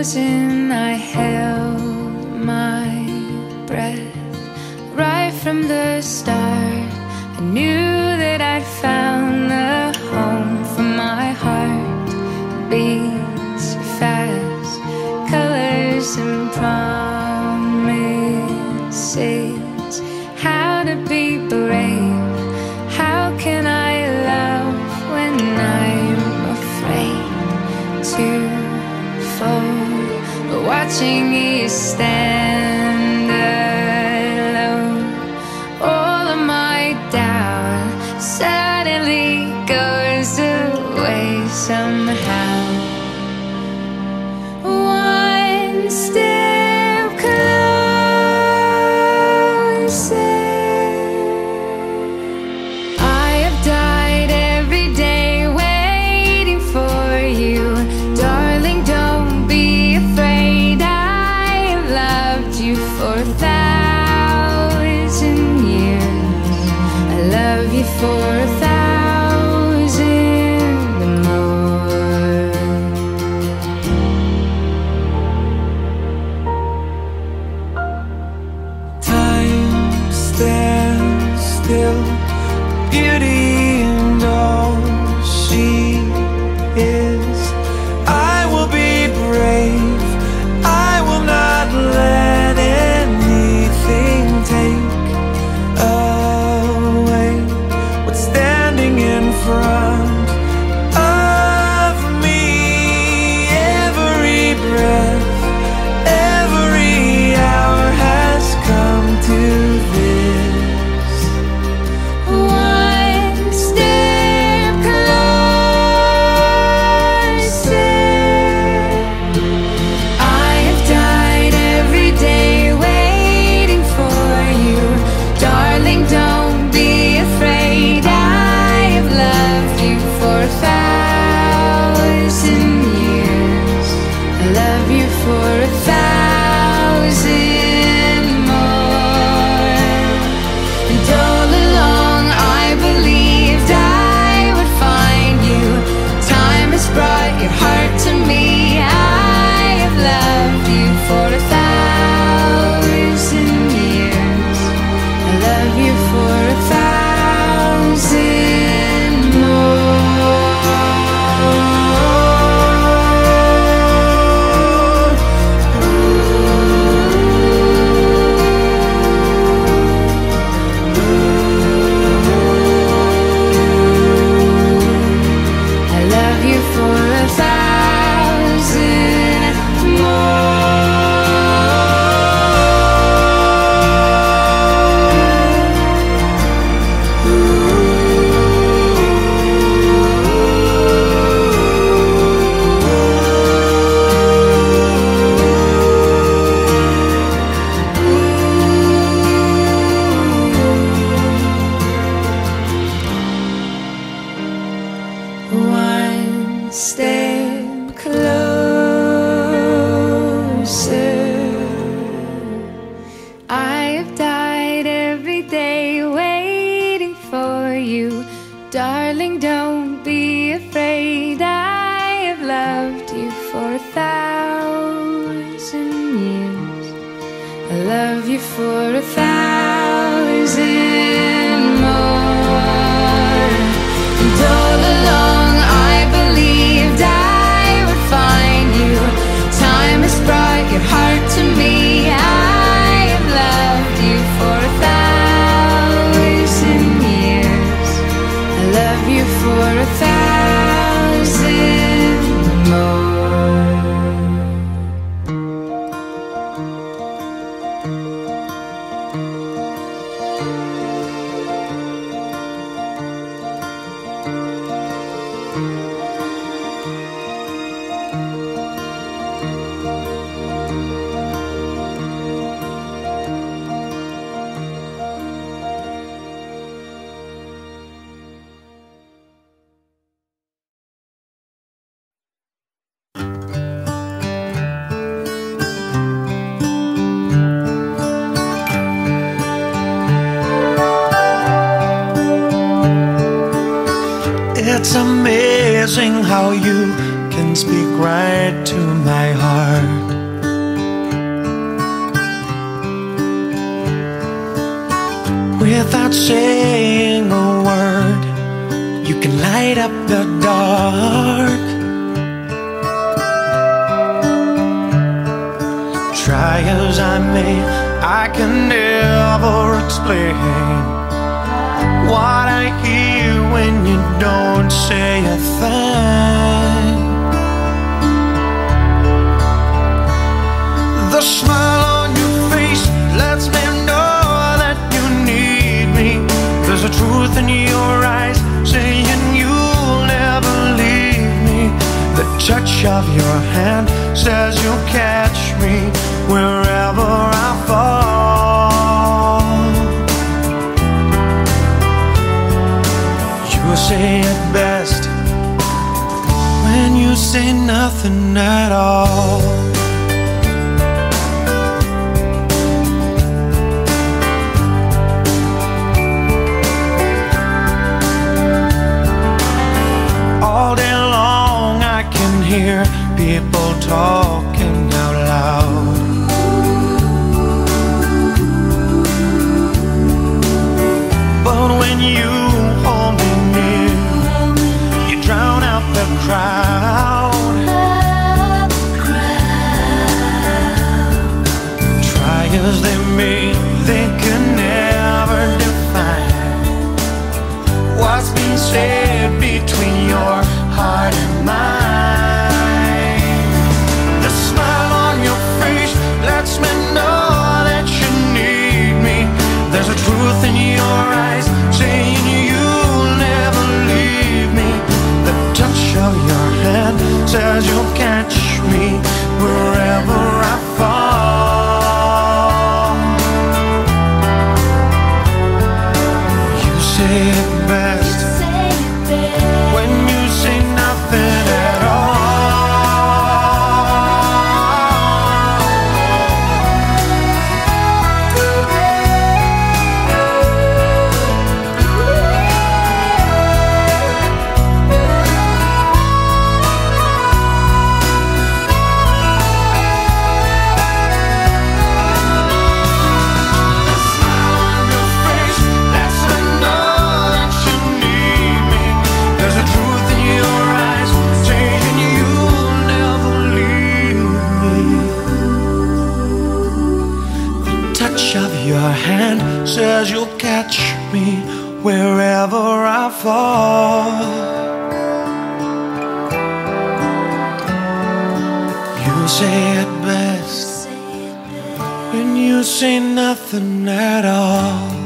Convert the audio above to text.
frozen, I held my breath. Right from the start, I knew that I'd found the home for my heart. Beats fast, colors and promises. How to be brave, how can I love when I'm afraid to fall? But watching you stand alone, all of my doubt suddenly goes away somehow. One step closer. I have died every day waiting for you. Darling, don't be afraid. I have loved you for 1,000 years. I love you for 1,000 more. Time stands still, beauty and all she is. I will be brave, I will not let anything take away what's standing in front of me. Every breath, every hour has come to this. One step closer. I have died every day waiting for you. Darling, don't be afraid. I have loved you for 1,000 years. I love you for 1,000 more. And all along I believed I would find you. Time has brought your heart to me. I have loved you for 1,000 years. I love you for 1,000 more. I love you for 1,000 One step closer. I have died every day waiting for you. Darling, don't be afraid. I have loved you for 1,000 years. I love you for 1,000 more. And all along I believed I would find you. Time has brought your heart to me. I have loved you for 1,000 years. I love you for 1,000 more. It's amazing how you can speak right to my heart. Without saying a word, you can light up the dark. Try as I may, I can never explain what I hear when you don't say a thing. The smile on your face lets me know that you need me. There's a truth in your eyes saying you'll never leave me. The touch of your hand says you'll catch me wherever I fall. You say it best when you say nothing at all. All day long I can hear people talking out loud. But when you hold me near, you drown out the crowd. Try as they may, they can never define what's been said between your heart and mine. The smile on your face lets me know that you need me. There's a truth in your eyes saying you'll never leave me. The touch of your hand says you'll catch me wherever I fall. You say it best when you say nothing at all. Of your hand says you'll catch me wherever I fall. You say it best when you say nothing at all.